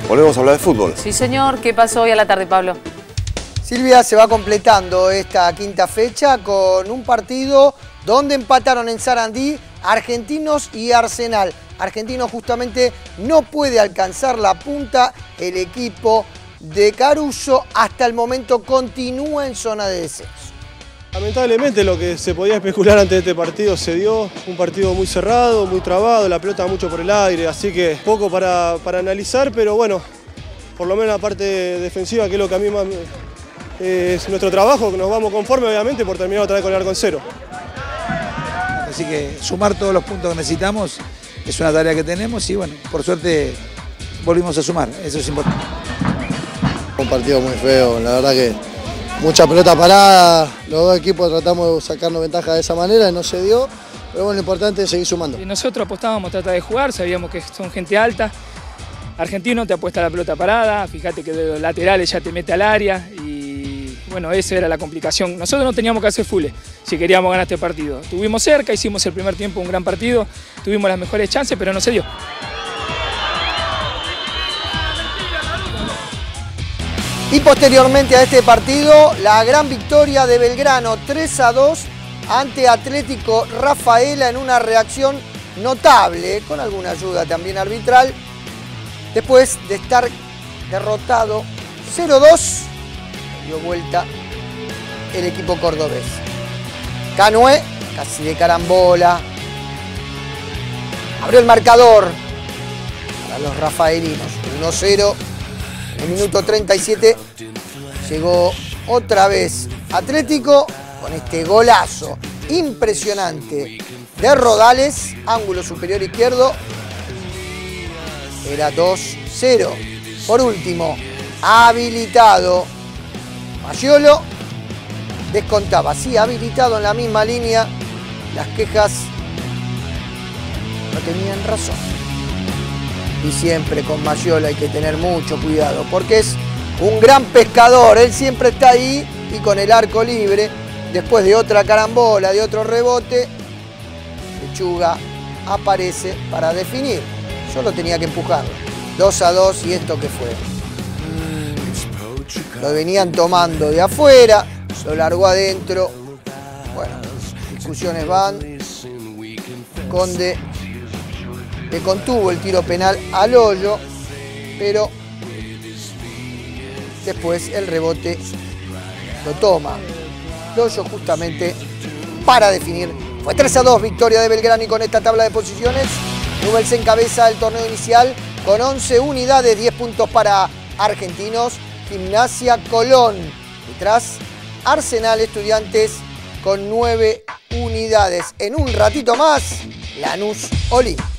volvemos a hablar de fútbol. Sí, señor. ¿Qué pasó hoy a la tarde, Pablo? Silvia, se va completando esta quinta fecha con un partido donde empataron en Sarandí Argentinos y Arsenal. Argentinos justamente no puede alcanzar la punta, el equipo de Caruso hasta el momento continúa en zona de descenso. Lamentablemente lo que se podía especular antes de este partido se dio, un partido muy cerrado, muy trabado, la pelota mucho por el aire, así que poco para analizar, pero bueno, por lo menos la parte defensiva, que es lo que a mí más es nuestro trabajo, que nos vamos conforme obviamente por terminar otra vez con el arco en cero. Así que sumar todos los puntos que necesitamos es una tarea que tenemos y bueno, por suerte volvimos a sumar, eso es importante. Un partido muy feo, la verdad que mucha pelota parada, los dos equipos tratamos de sacarnos ventaja de esa manera y no se dio, pero bueno, lo importante es seguir sumando. Nosotros apostábamos a tratar de jugar, sabíamos que son gente alta, Argentino te apuesta la pelota parada, fíjate que de los laterales ya te mete al área y bueno, esa era la complicación. Nosotros no teníamos que hacer fules si queríamos ganar este partido. Estuvimos cerca, hicimos el primer tiempo un gran partido, tuvimos las mejores chances, pero no se dio. Y posteriormente a este partido, la gran victoria de Belgrano 3-2 ante Atlético Rafaela en una reacción notable, con alguna ayuda también arbitral, después de estar derrotado 0-2, dio vuelta el equipo cordobés. Canoe, casi de carambola, abrió el marcador para los rafaelinos, 1-0. En el minuto 37 llegó otra vez Atlético con este golazo impresionante de Rodales, ángulo superior izquierdo, era 2-0. Por último, habilitado Mayolo, descontaba, sí, habilitado en la misma línea, las quejas no tenían razón. Y siempre con Mayolo hay que tener mucho cuidado porque es un gran pescador, él siempre está ahí y con el arco libre, después de otra carambola, de otro rebote, Lechuga aparece para definir. Solo tenía que empujarlo. 2-2 y esto que fue. Lo venían tomando de afuera, lo largó adentro. Bueno, discusiones van. Conde le contuvo el tiro penal al hoyo, pero después el rebote lo toma el hoyo justamente para definir. Fue 3-2, victoria de Belgrano y con esta tabla de posiciones, Newell's encabeza el torneo inicial con 11 unidades, 10 puntos para Argentinos, Gimnasia, Colón. Detrás, Arsenal, Estudiantes con 9 unidades. En un ratito más, Lanús, Olimpia.